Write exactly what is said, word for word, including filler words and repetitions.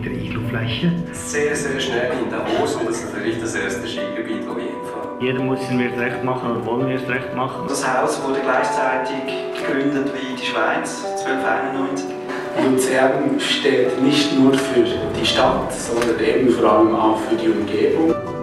Meter Iglufläche. Sehr, sehr schnell in der Hose und das ist natürlich das erste Skigebiet, das wir hinfahren. Jeder muss es mir recht machen oder wollen wir es recht machen. Das Haus wurde gleichzeitig gegründet wie die Schweiz, zwölfhunderteinundneunzig. Luzern steht nicht nur für die Stadt, sondern eben vor allem auch für die Umgebung.